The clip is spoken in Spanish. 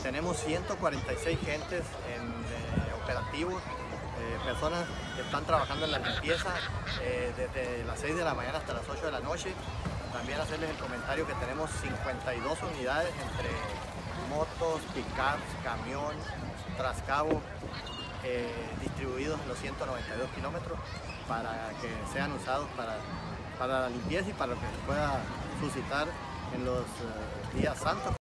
Tenemos 146 gentes operativos, personas que están trabajando en la limpieza desde las 6 de la mañana hasta las 8 de la noche. También hacerles el comentario que tenemos 52 unidades entre motos, pickups, camión, trascabo, distribuidos en los 192 kilómetros para que sean usados para la limpieza y para lo que se pueda suscitar en los días santos.